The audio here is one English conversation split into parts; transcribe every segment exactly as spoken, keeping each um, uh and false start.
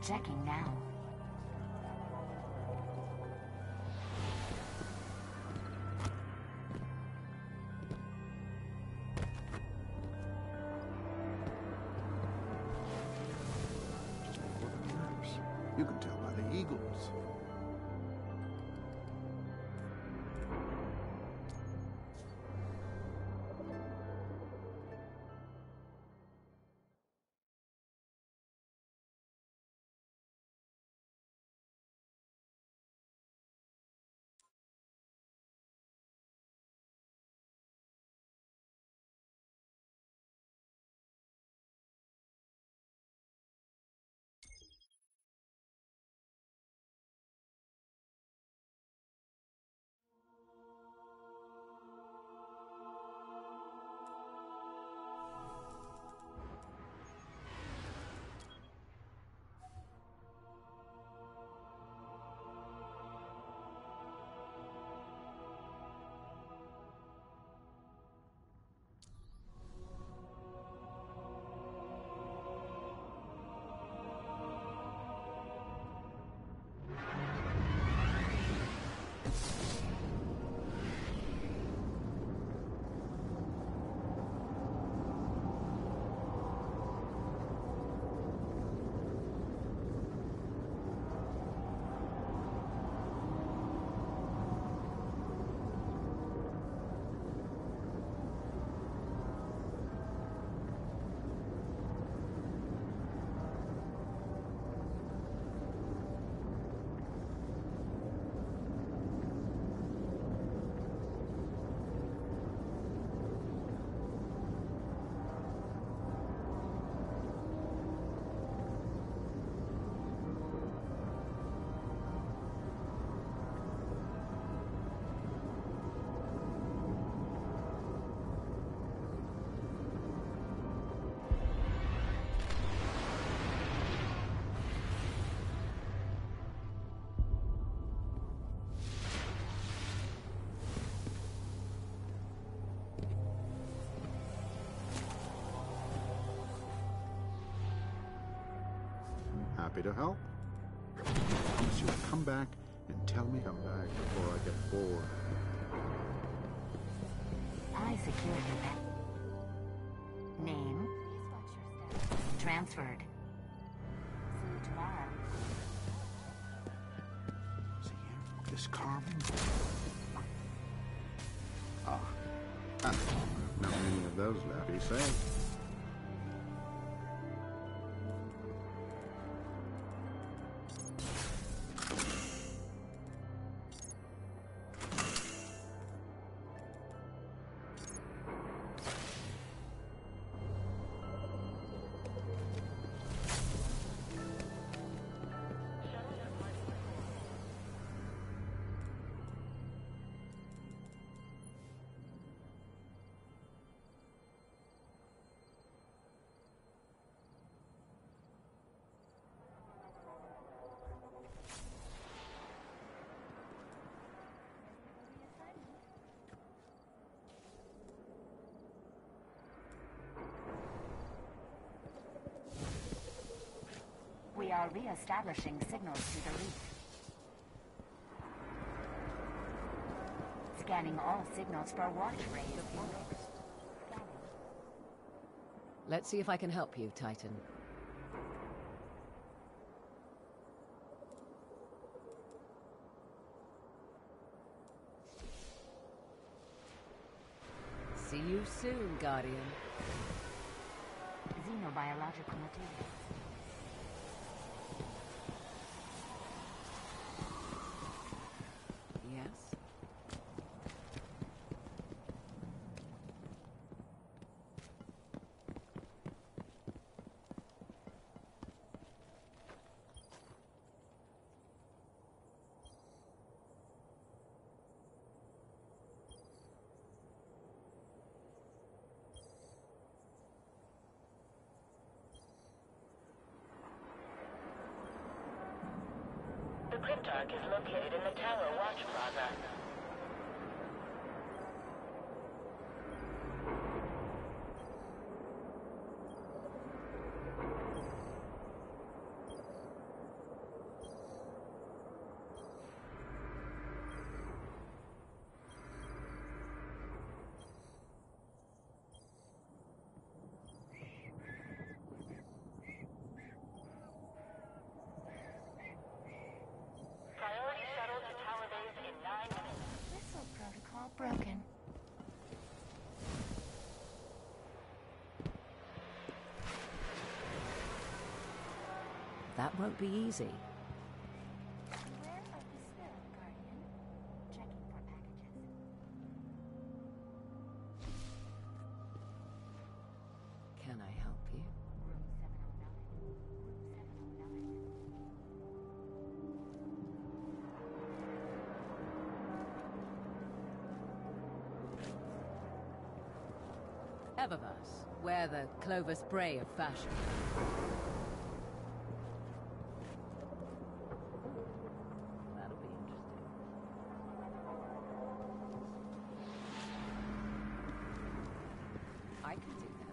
Checking now. Just before the collapse. You can tell by the eagles. Happy to help. I promise you'll come back and tell me come back before I get bored. I secured your pet. Name? Transferred. See you tomorrow. See here? This carving? Ah. Ah. Not many of those left. Be safe. We are re-establishing signals to the reef. Scanning all signals for watch rays. Let's see if I can help you, Titan. See you soon, Guardian. Xenobiological materials. Yes? The Cryptarch is located in the Tower Watch Plaza. won't be easy. Beware of the spirit, Guardian. Checking for packages. Can I help you? Room seven oh nine. Room seven oh nine. Eververse, where the Clovis Bray of fashion. That'll be interesting. I can do that.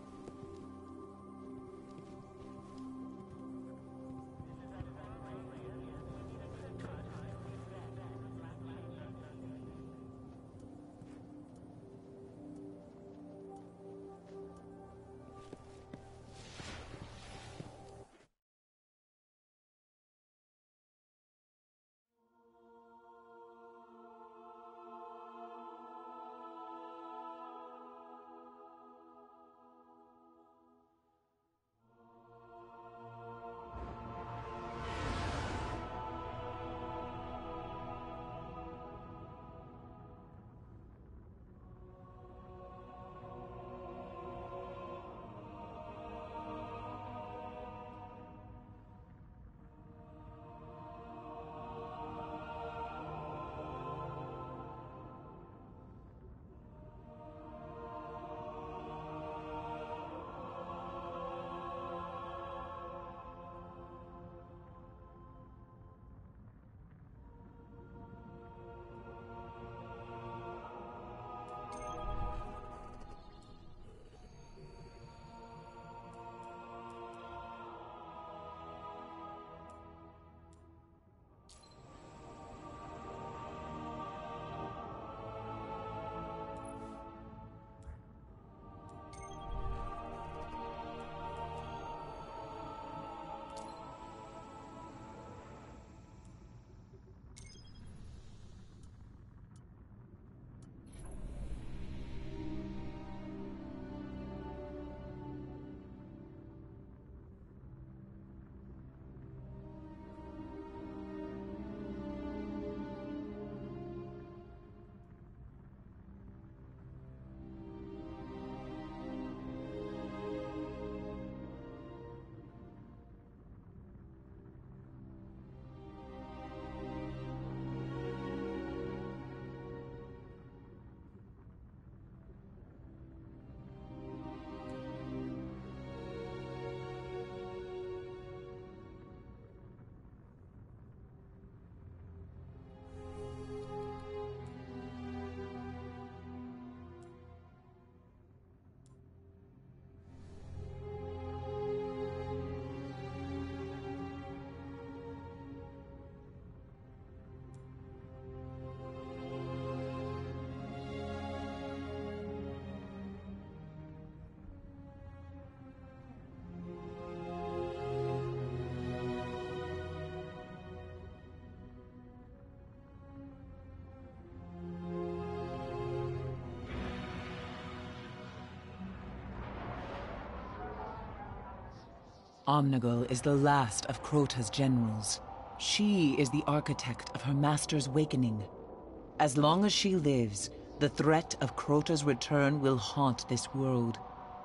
Omnigul is the last of Crota's generals. She is the architect of her master's wakening. As long as she lives, the threat of Crota's return will haunt this world.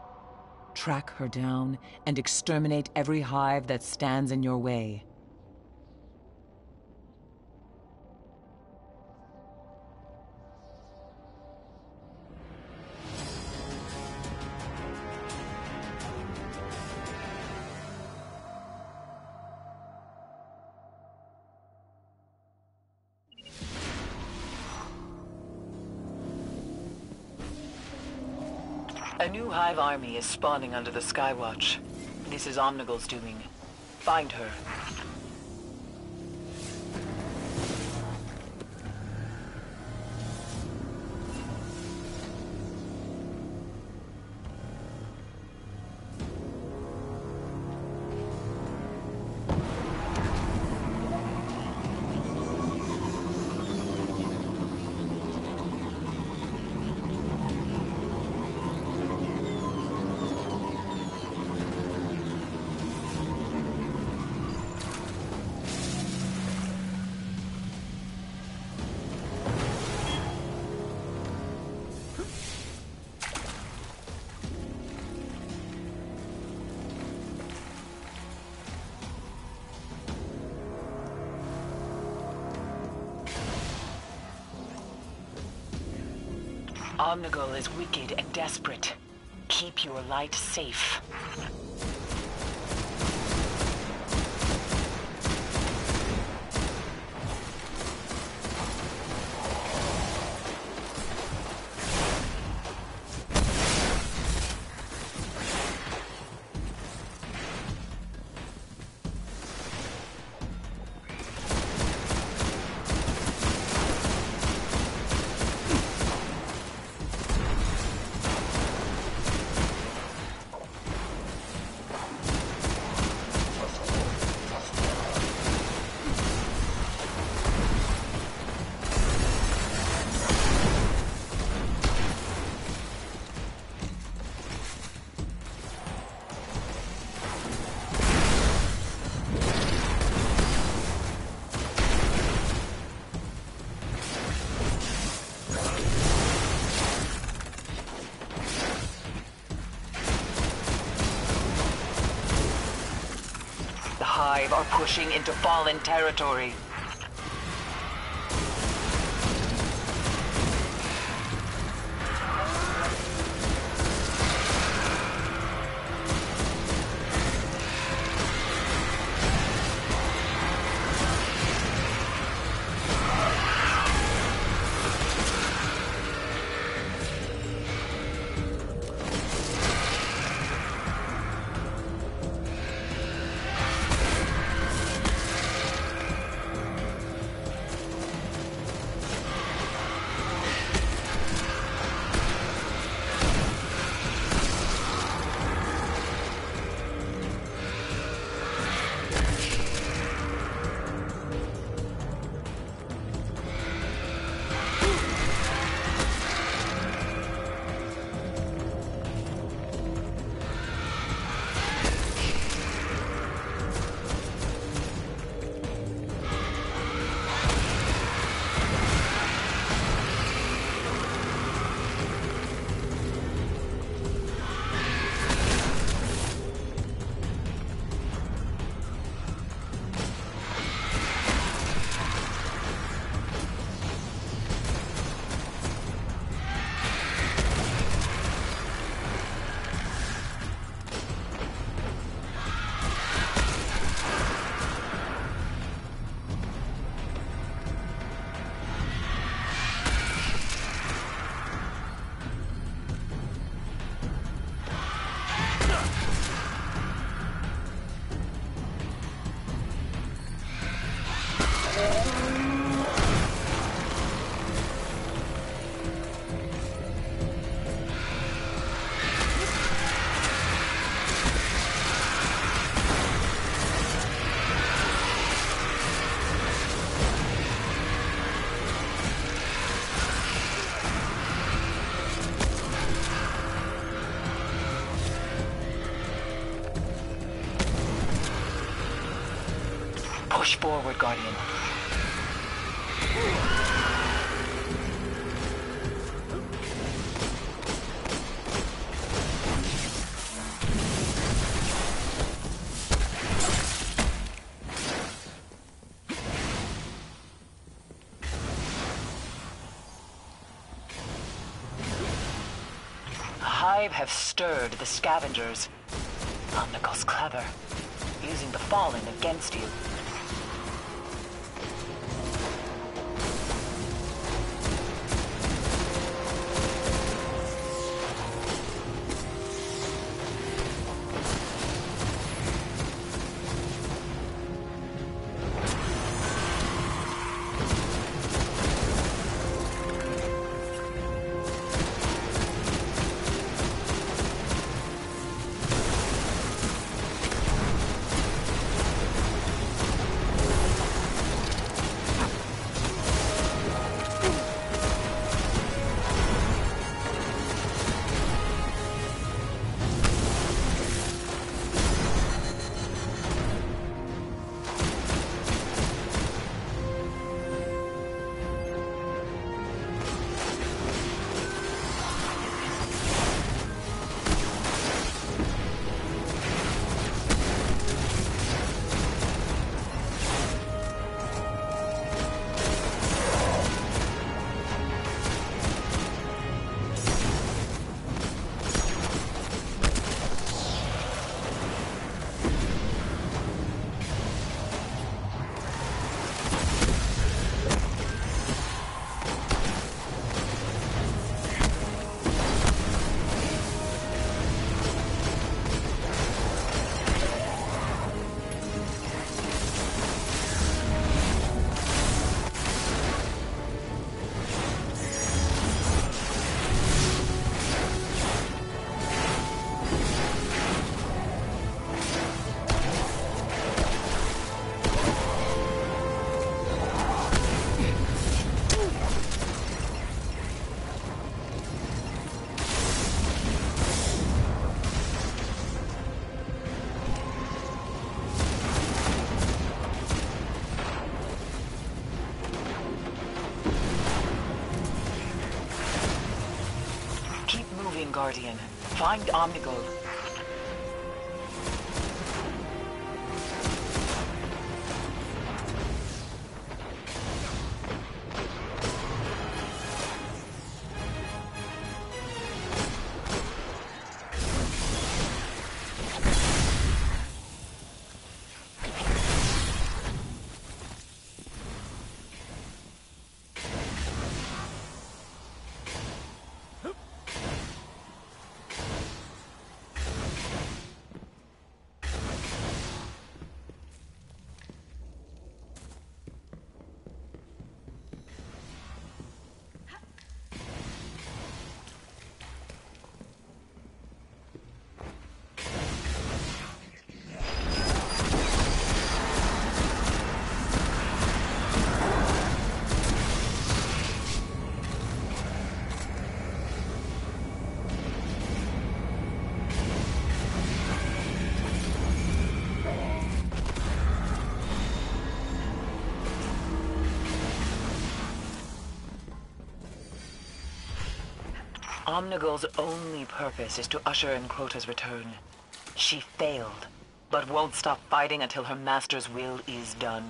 Track her down and exterminate every hive that stands in your way. A new Hive army is spawning under the Skywatch. This is Omnigul's doing. Find her. Omnigul is wicked and desperate. Keep your light safe. Hive are pushing into Fallen territory. Push forward, Guardian. The Hive have stirred the scavengers. Omnigul's clever, using the Fallen against you. Guardian. Find Omnigul. Omnigul's only purpose is to usher in Crota's return. She failed, but won't stop fighting until her master's will is done.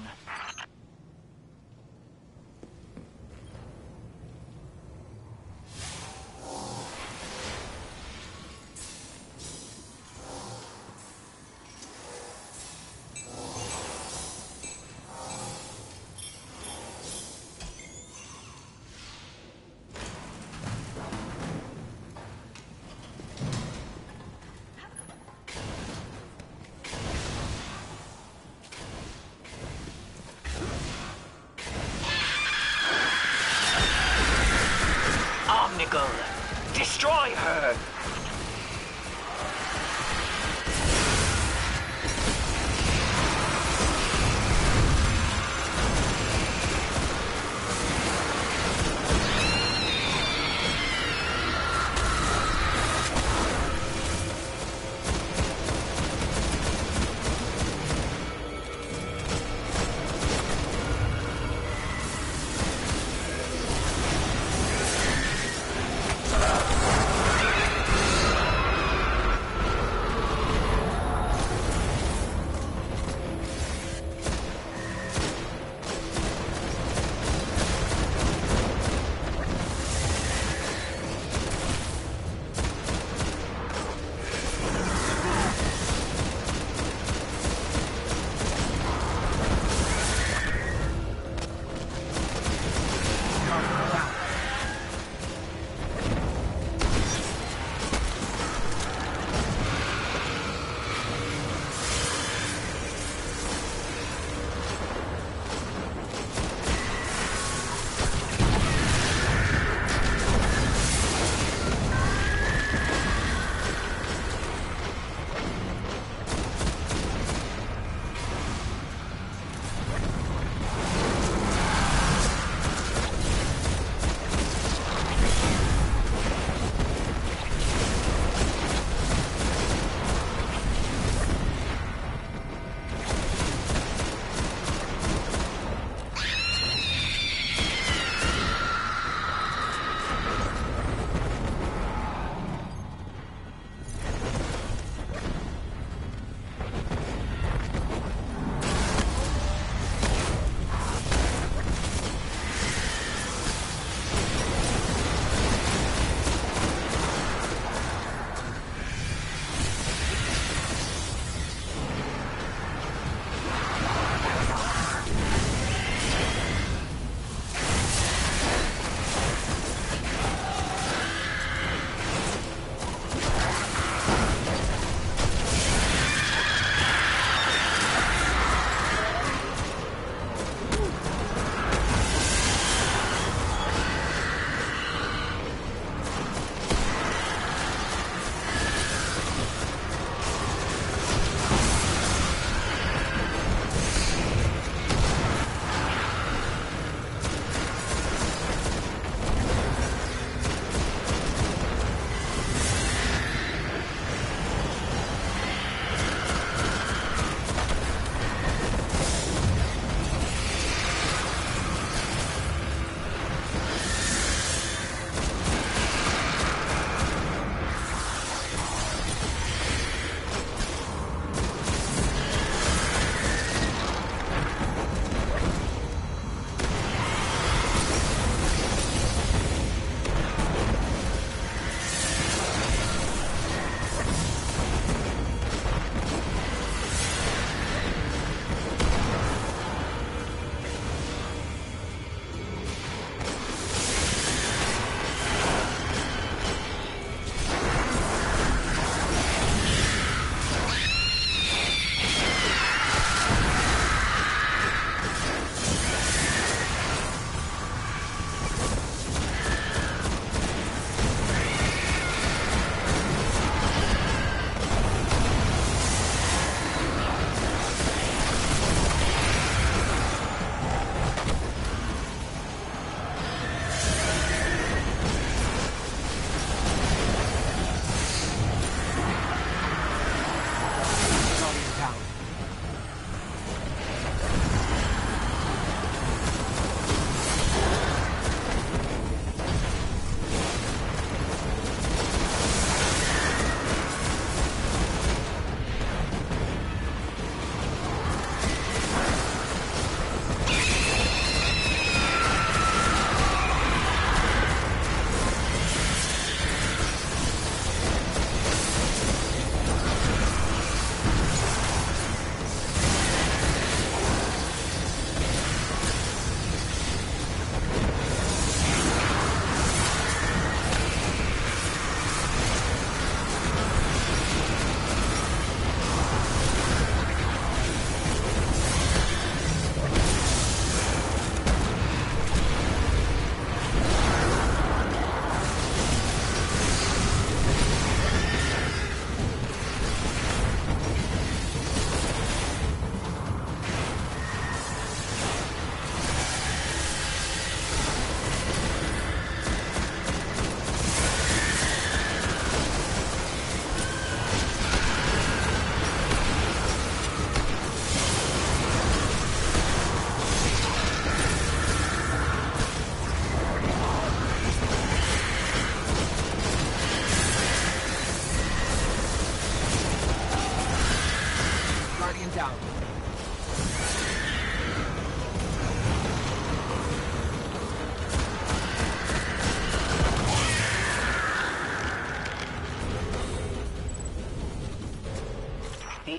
Destroy her!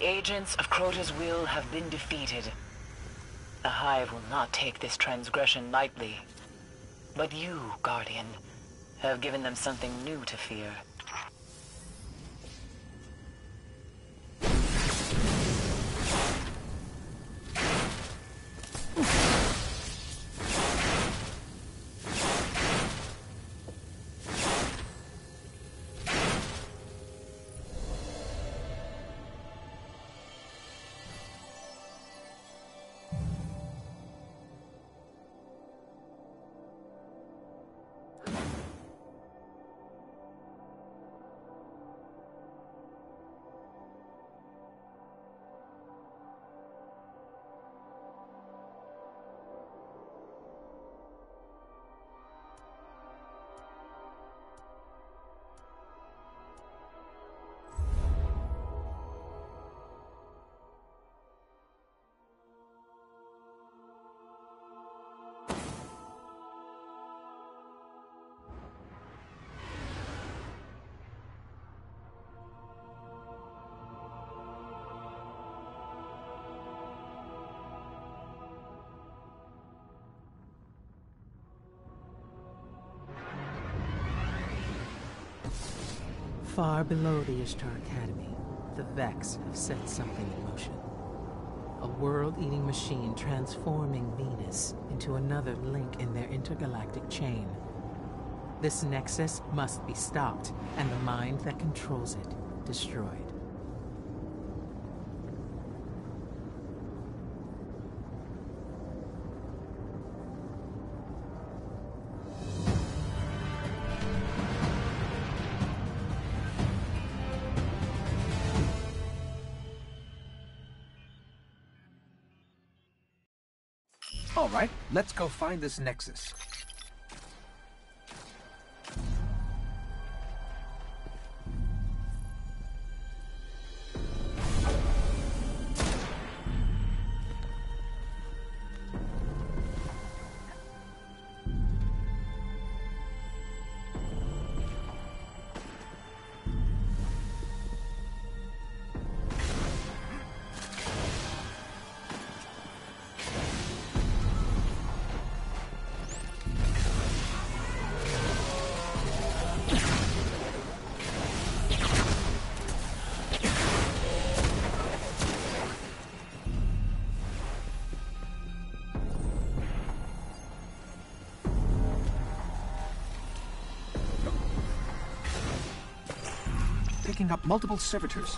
agents of Crota's will have been defeated. The Hive will not take this transgression lightly. But you, Guardian, have given them something new to fear. Far below the Ishtar Academy, the Vex have set something in motion. A world-eating machine transforming Venus into another link in their intergalactic chain. This nexus must be stopped, and the mind that controls it destroyed. All right, let's go find this nexus. Picking up multiple servitors.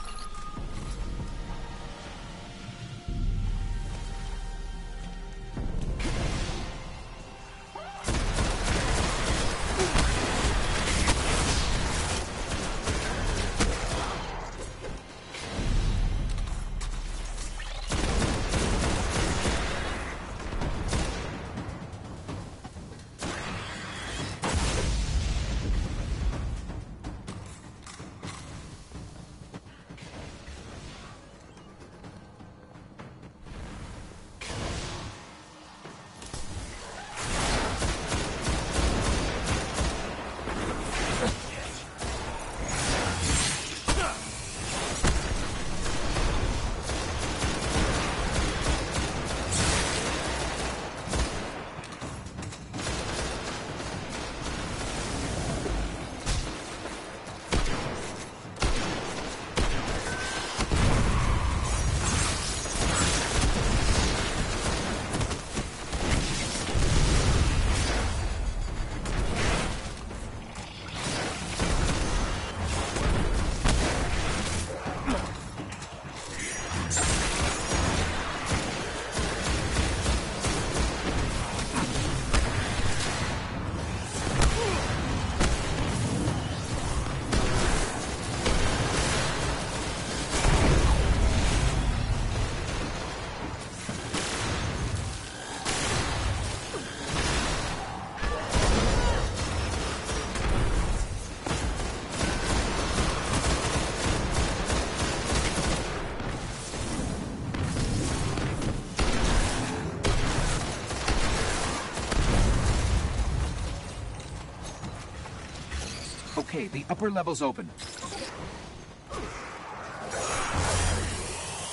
Okay, the upper level's open.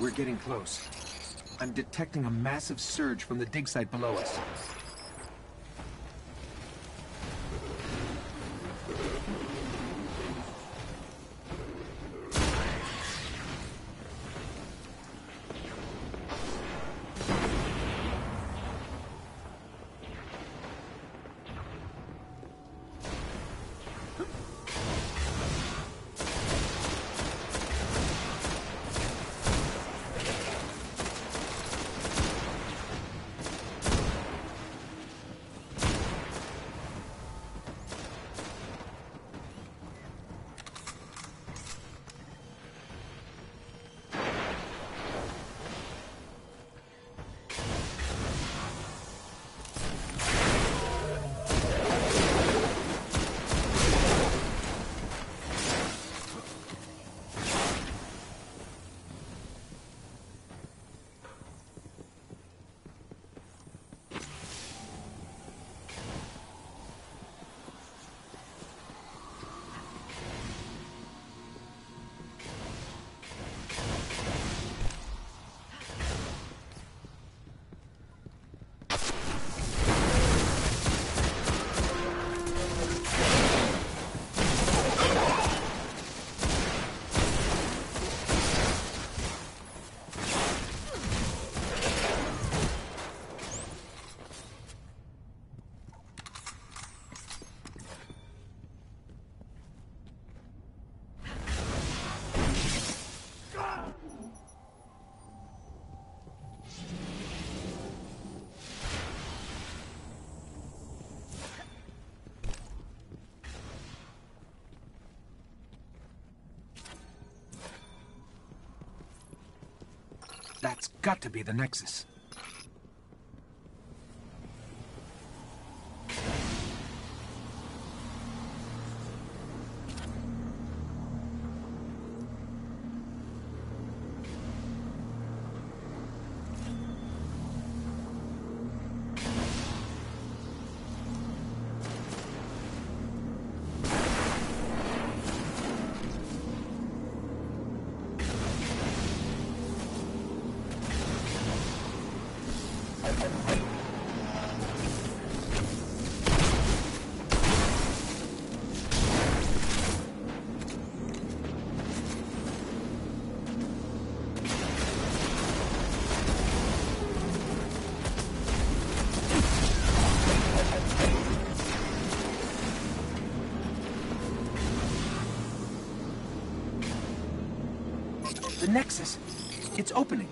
We're getting close. I'm detecting a massive surge from the dig site below us. That's got to be the Nexus. The Nexus! It's opening!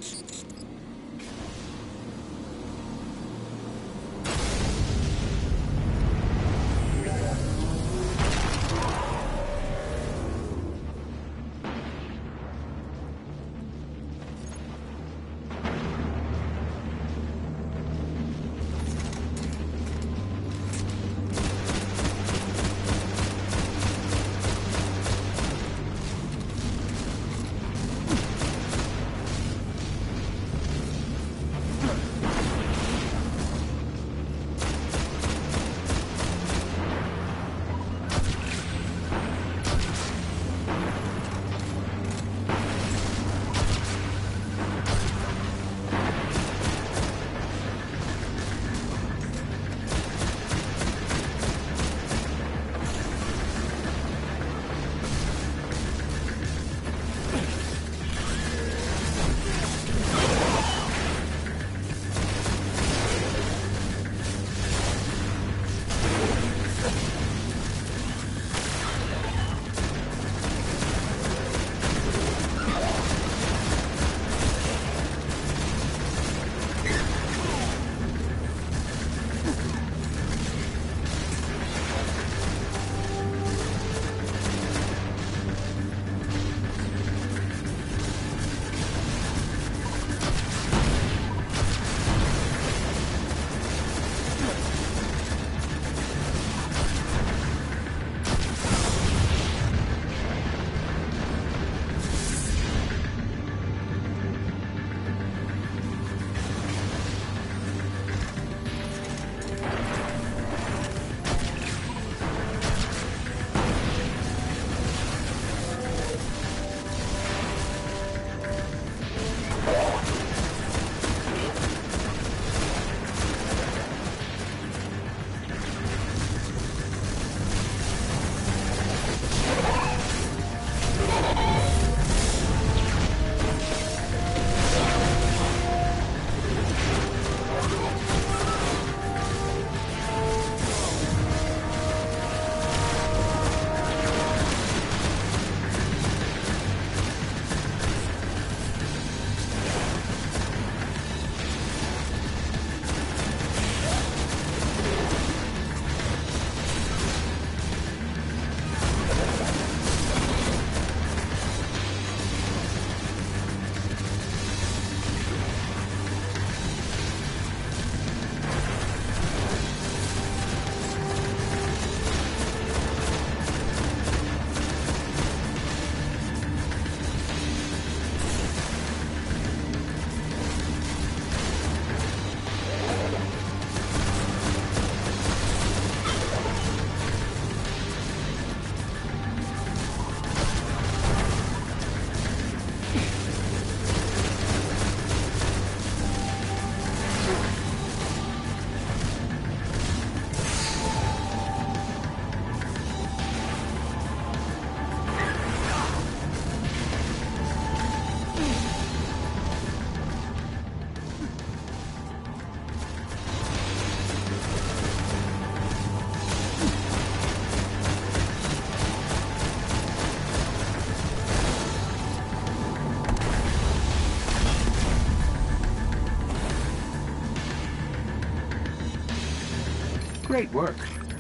Great work.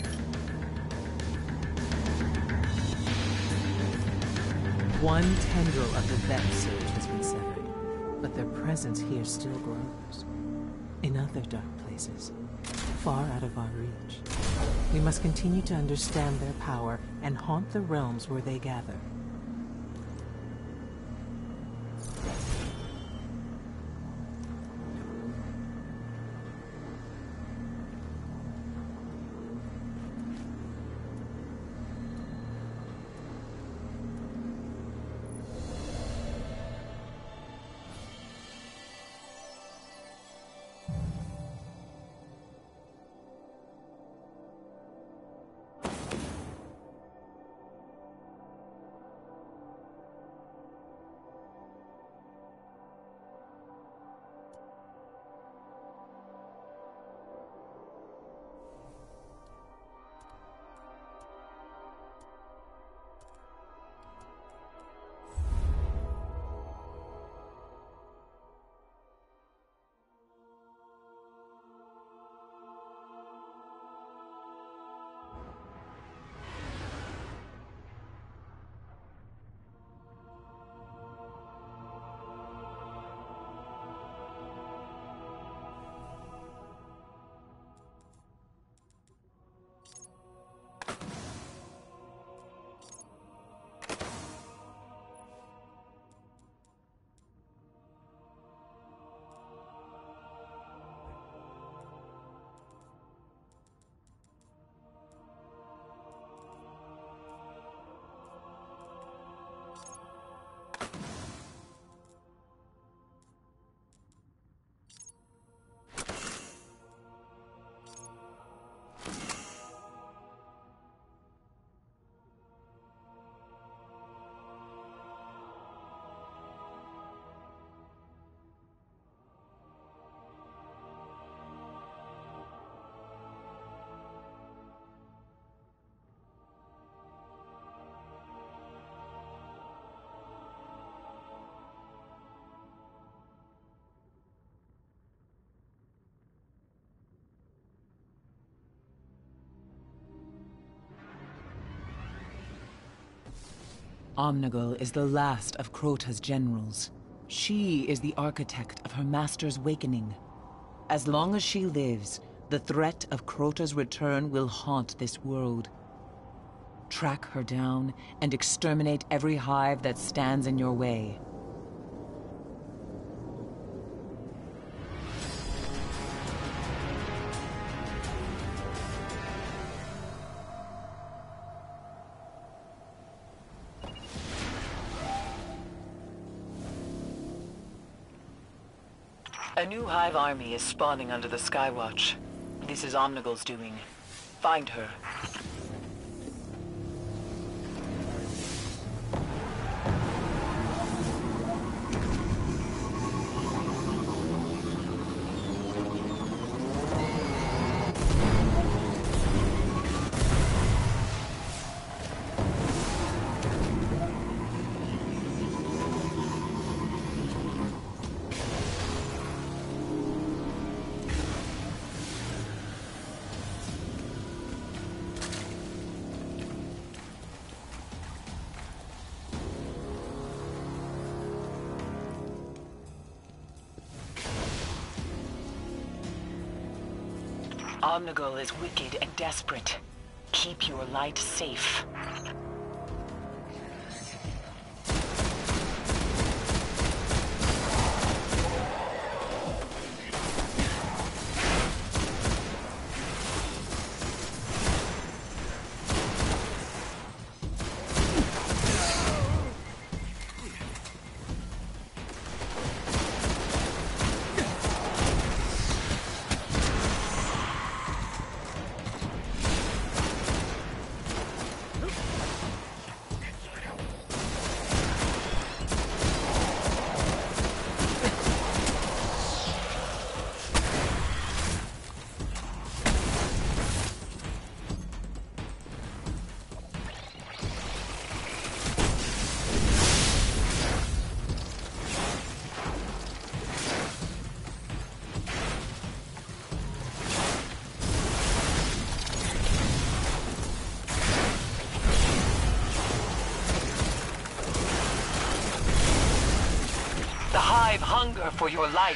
One tendril of the Vex surge has been severed, but their presence here still grows. In other dark places, far out of our reach. We must continue to understand their power and haunt the realms where they gather. Omnigul is the last of Crota's generals. She is the architect of her master's wakening. As long as she lives, the threat of Crota's return will haunt this world. Track her down and exterminate every hive that stands in your way. A new hive army is spawning under the Skywatch. This is Omnigul's doing. Find her. Omnigul is wicked and desperate. Keep your light safe. Hive hunger for your light.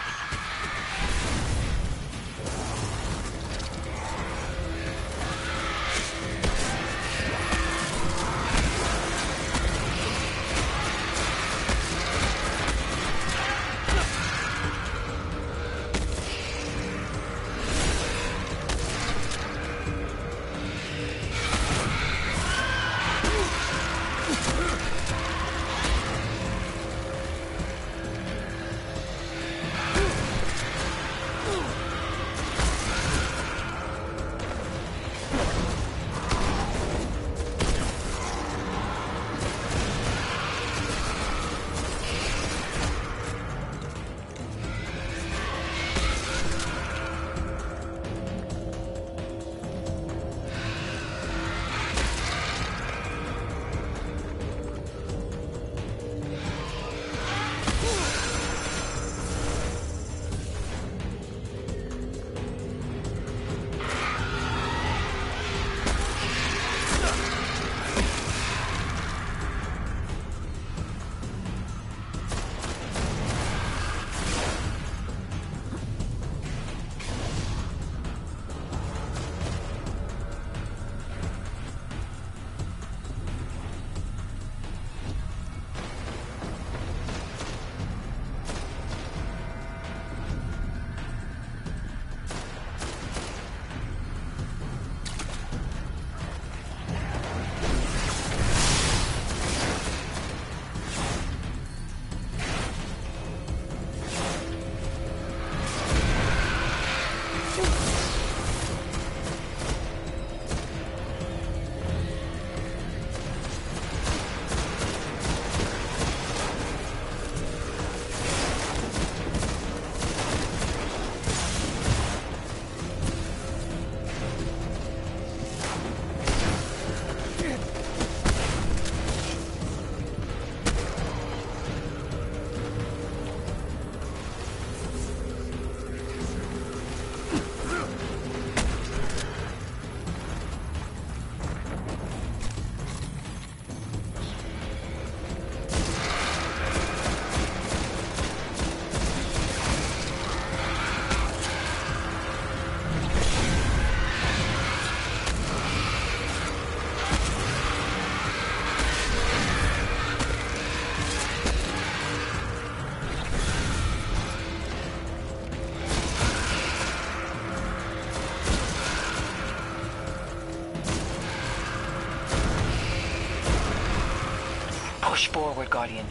Push forward, Guardian.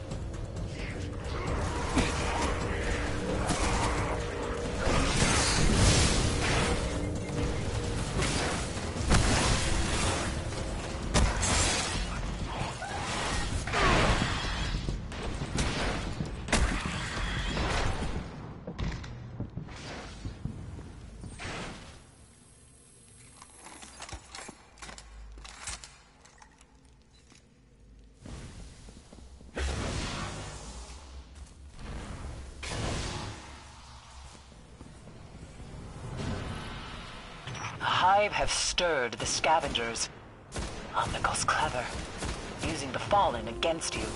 Hive have stirred the scavengers. Omnigo's clever, using the Fallen against you.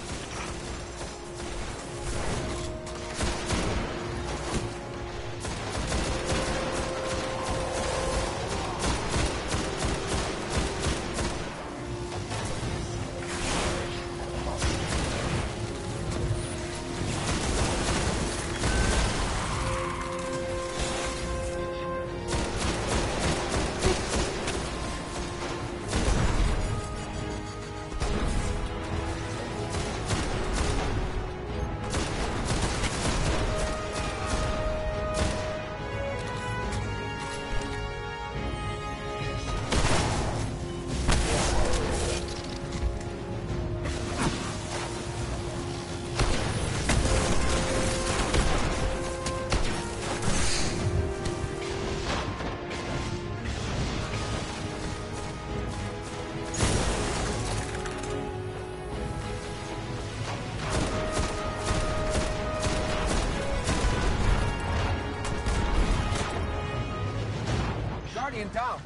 Guardian down.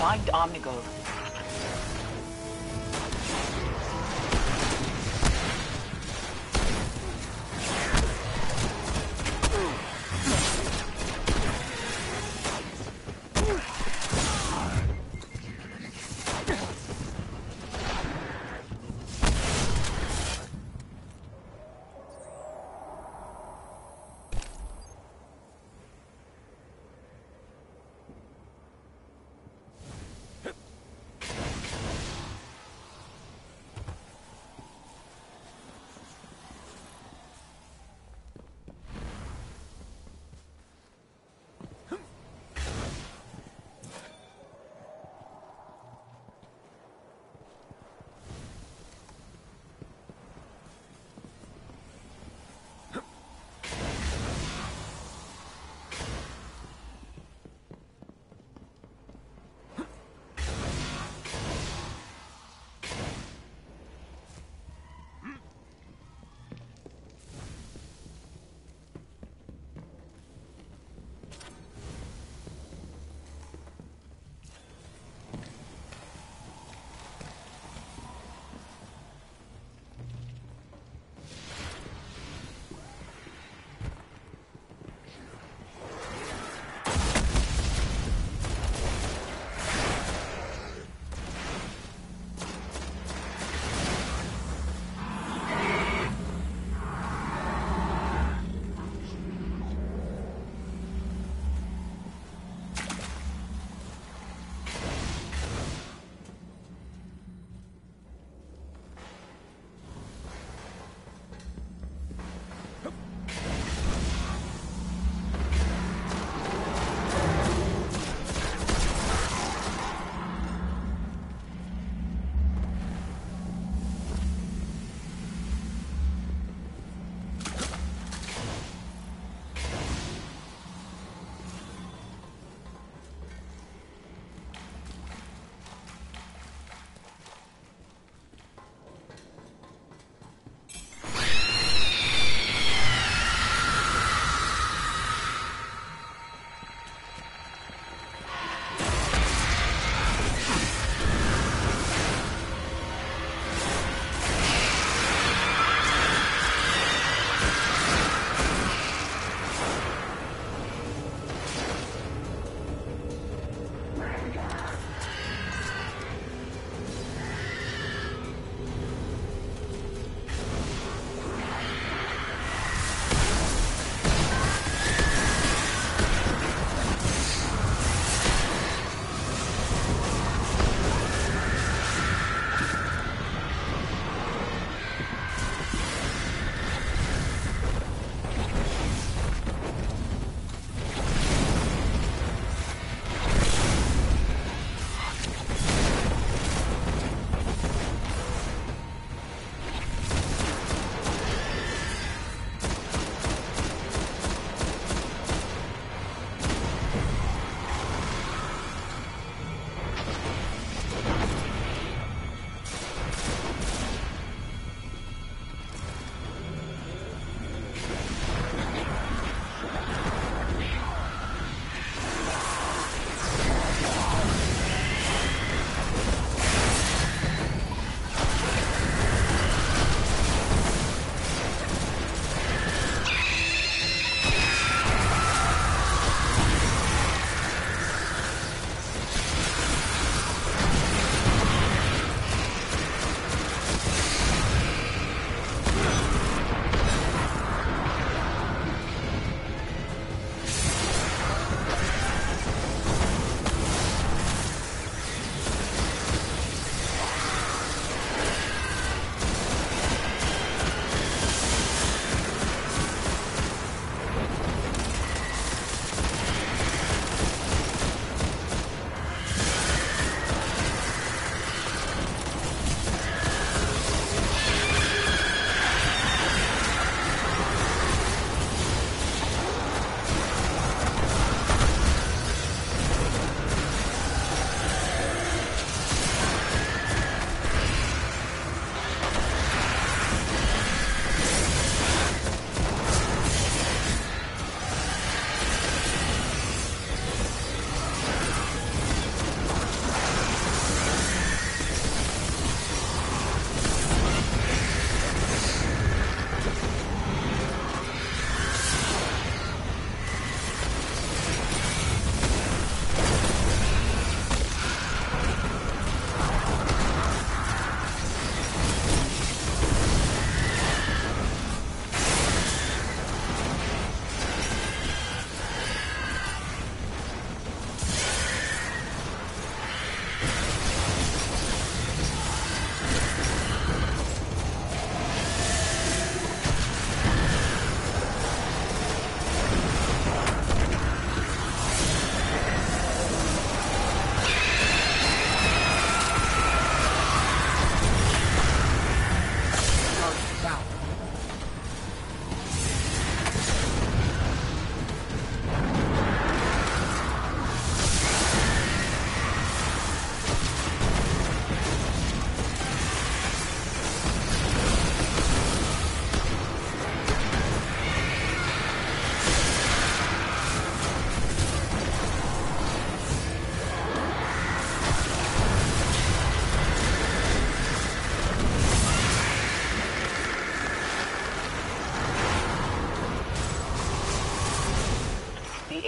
Find Omnigul.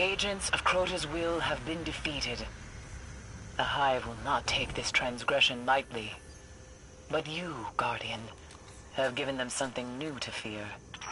agents of Crota's will have been defeated. The Hive will not take this transgression lightly. But you, Guardian, have given them something new to fear.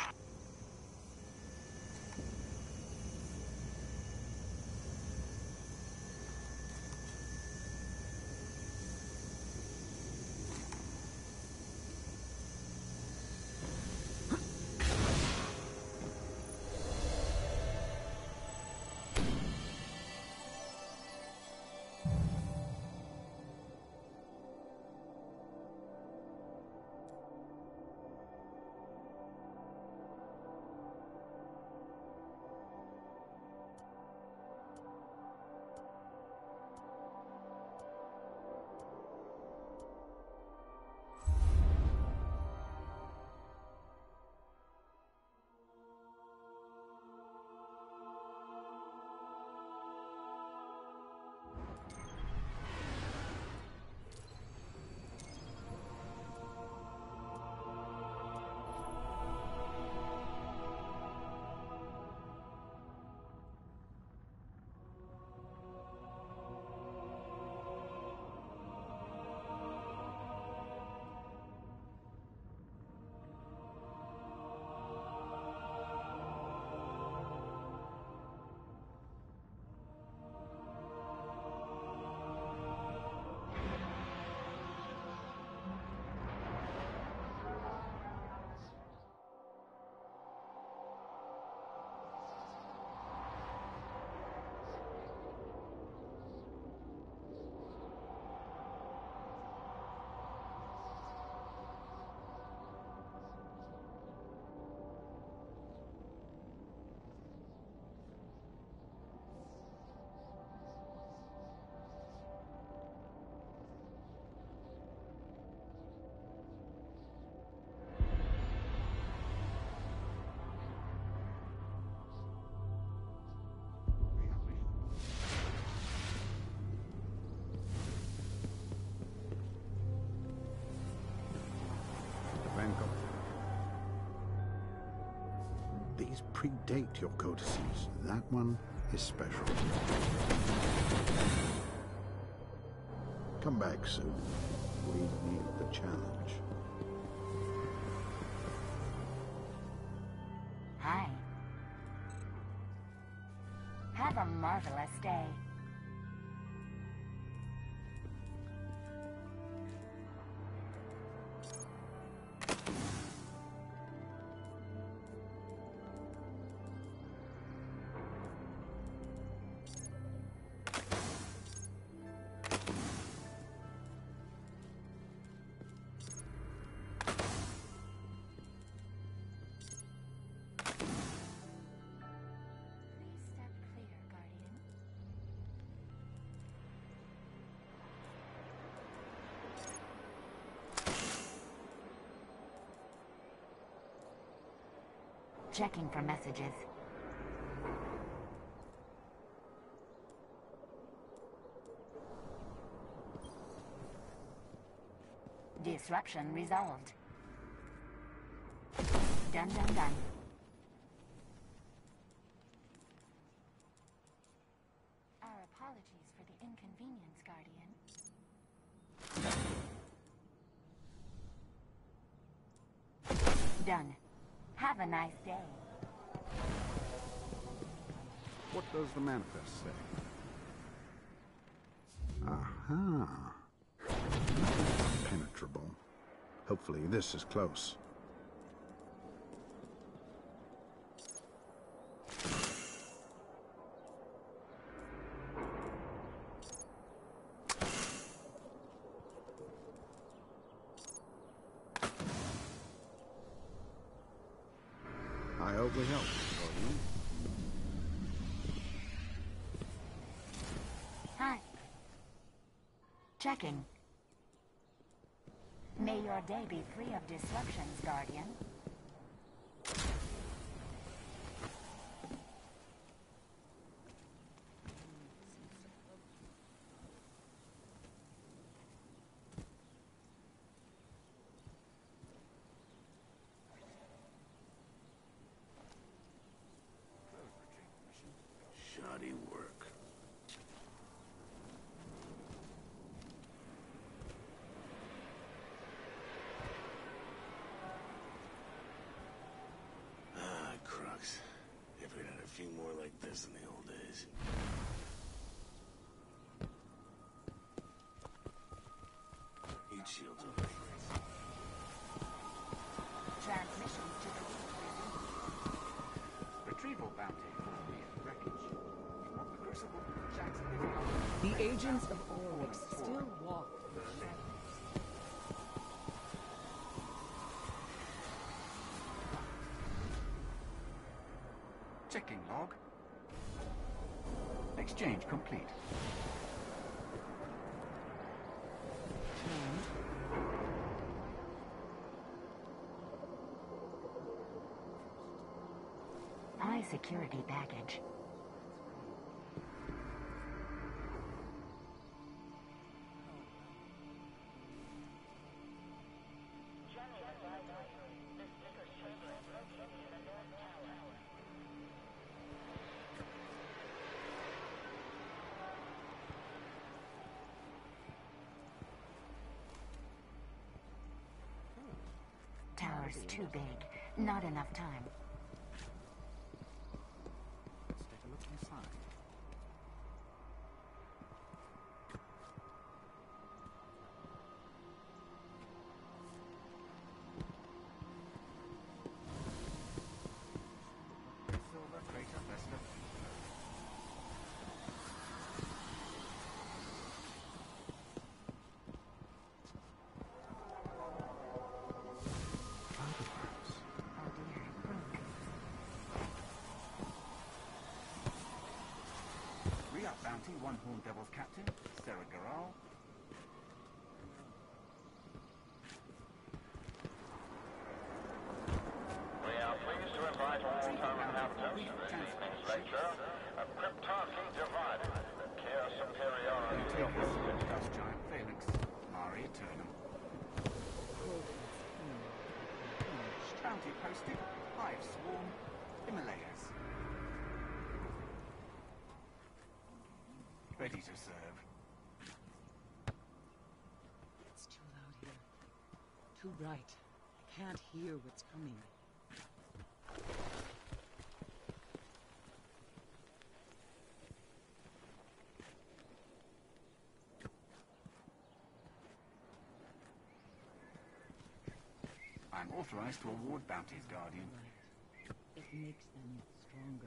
These predate your codices. That one is special. Come back soon. We need the challenge. Hi. Have a marvelous day. Please step clear, Guardian. Checking for messages. Disruption resolved. Done, done, done. Our apologies for the inconvenience, Guardian. Done. Have a nice day. What does the manifest say? Aha. Penetrable. Hopefully this is close. I hope we help, Guardian. Hi. Checking. May your day be free of disruptions, Guardian. Shut agents of Oryx still walk the shadows. Checking log. Exchange complete. High security baggage. Tower's too big. Not enough time. Let's take a look inside. Silver crater Vesta. Oh dear, broke. Re-up bounty, one Horn Devil's captain, Sarah Garal. We are pleased to invite all town inhabitants to this evening's lecture of Cryptarchy Divided, the Care Superiority of the City. Dust Giant Phalanx, Mari Eternum. Bounty posted, Hive Swarm, Himalayas. Ready to serve. It's too loud here. Too bright. I can't hear what's coming. I'm authorized to award bounties, Guardian. It makes them stronger.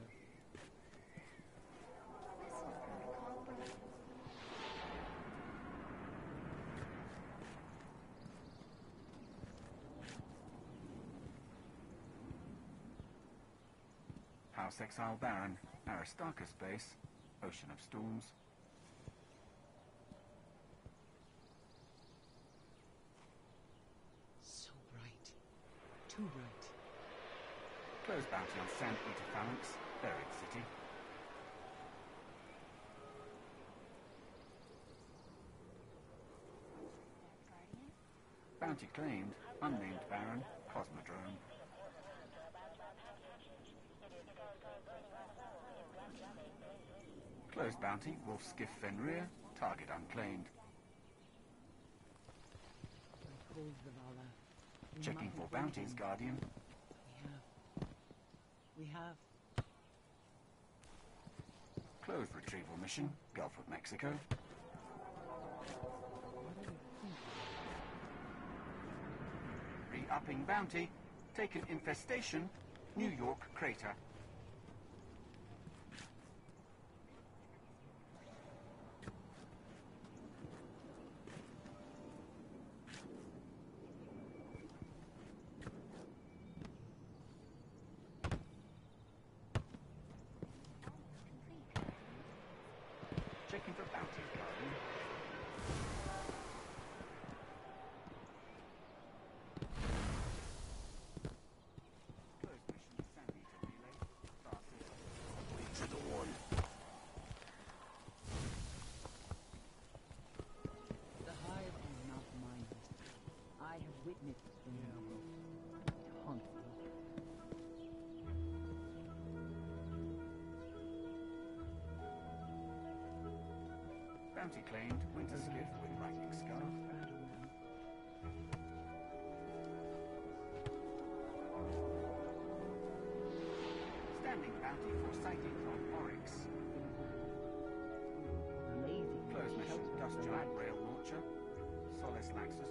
House Exile Baron, Aristarchus base, Ocean of Storms. So bright. Too bright. Close bounty on Sand Eater Phalanx, Buried City. Bounty claimed, unnamed Baron, Cosmodrome. Close bounty, Wolf Skiff Fenrir, target unclaimed. I hold the Vala. We Checking might for have bounties, waited. Guardian. We have. We have. Closed retrieval mission, Gulf of Mexico. Re-upping bounty, taken infestation, New York crater. Checking for bounties, Guardian. Closed mission, Sand Eater Relay, Star City. To the one. The Hive are not mindless. I have witnessed them haunt me. Bounty claimed, Winter Skiff with Lightning Scarf. Standing bounty for sighting from Oryx. Lazy. Closed mission, Dust Giant Rail Launcher, Solace Laxus.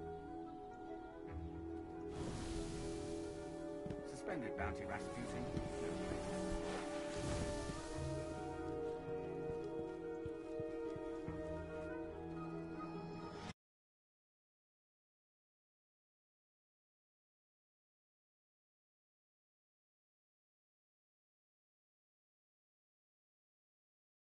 Suspended bounty Rasputin,